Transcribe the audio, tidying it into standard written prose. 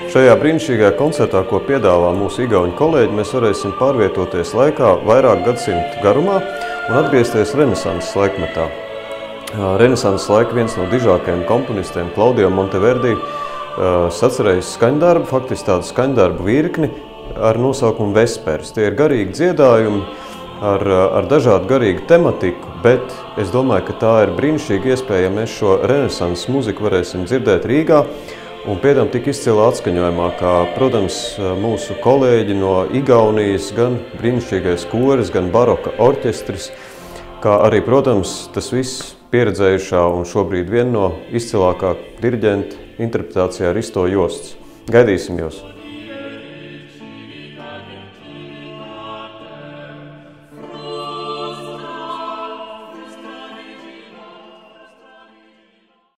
Šajā brīnišķīgajā koncertā, ko piedāvā mūsu igauņu kolēģi, mēs varēsim pārvietoties laikā vairāk gadsimtu garumā un atgriezties renesanses laikmetā. Renesanses laika viens no dižākajiem komponistiem, Claudio Monteverdi, sacerējis skaņdarbu, faktiski tādu skaņdarbu virkni ar nosaukumu Vespers. Tie ir garīgi dziedājumi ar dažādu garīgu tematiku, bet es domāju, ka tā ir brīnišķīga iespēja, ja mēs šo renesanses mūziku varēsim dzirdēt Rīgā un pēc tam tik izcilā atskaņojumā, kā, protams, mūsu kolēģi no Igaunijas, gan brīnišķīgais koris, gan baroka orķestris, kā arī, protams, tas viss pieredzējušā un šobrīd viena no izcilākā diriģenta interpretācijā Risto Josts. Gaidīsim jūs!